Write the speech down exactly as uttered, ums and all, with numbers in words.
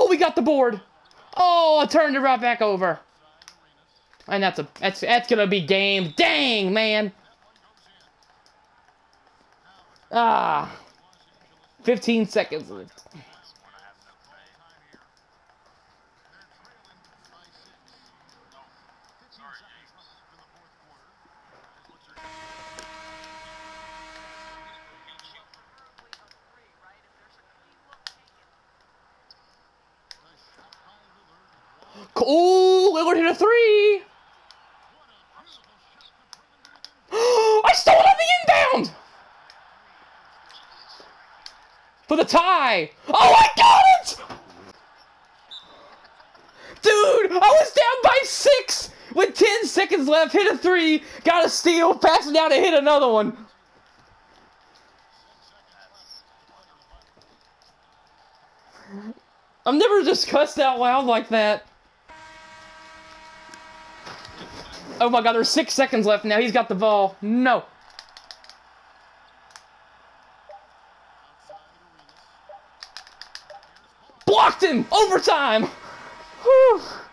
we got the board. Oh, I turned it right back over. And that's a that's that's gonna be game. Dang, man. Ah. fifteen seconds left. Oh, Lillard hit a three. I stole it on the inbound for the tie. Oh, I got it! Dude, I was down by six with ten seconds left. Hit a three, got a steal, pass it down and hit another one. I've never just cussed out loud like that. Oh my god, there's six seconds left now. He's got the ball. No. Blocked him! Overtime! Whew.